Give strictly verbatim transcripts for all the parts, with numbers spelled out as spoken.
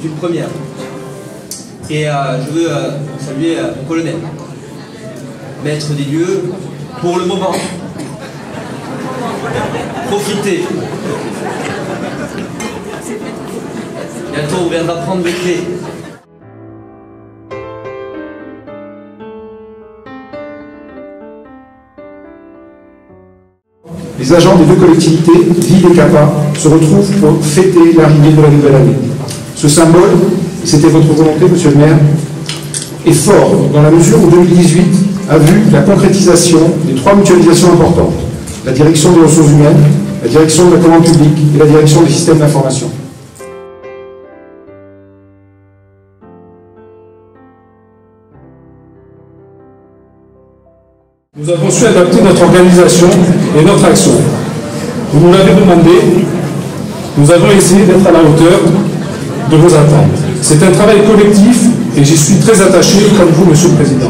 une première. Et euh, je veux euh, saluer euh, mon colonel, maître des lieux, pour le moment. Profitez. Bientôt on viendra prendre les clés. Les agents des deux collectivités, Ville et Capa, se retrouvent pour fêter l'arrivée de la nouvelle année. Ce symbole, c'était votre volonté, monsieur le maire, est fort dans la mesure où deux mille dix-huit a vu la concrétisation des trois mutualisations importantes. La direction des ressources humaines, la direction de la commande publique et la direction des systèmes d'information. Nous avons su adapter notre organisation et notre action. Vous nous l'avez demandé, nous avons essayé d'être à la hauteur de vos attentes. C'est un travail collectif et j'y suis très attaché, comme vous, Monsieur le Président.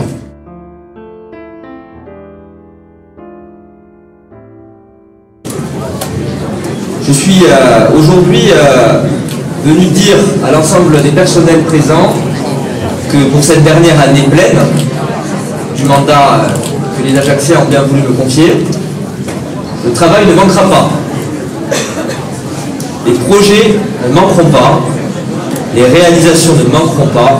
Je suis euh, aujourd'hui euh, venu dire à l'ensemble des personnels présents que pour cette dernière année pleine du mandat euh, que les Ajacciens ont bien voulu me confier, le travail ne manquera pas. Les projets ne manqueront pas, les réalisations ne manqueront pas.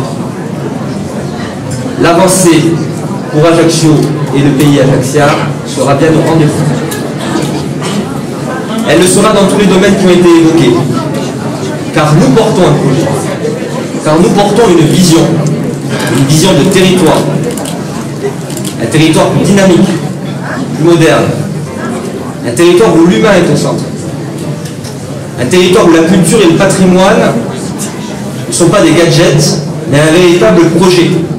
L'avancée pour Ajaccio et le pays ajaccien sera bien au rendez-vous. Elle le sera dans tous les domaines qui ont été évoqués. Car nous portons un projet. Car nous portons une vision. Une vision de territoire. Un territoire plus dynamique, plus moderne. Un territoire où l'humain est au centre. Un territoire où la culture et le patrimoine ne sont pas des gadgets, mais un véritable projet.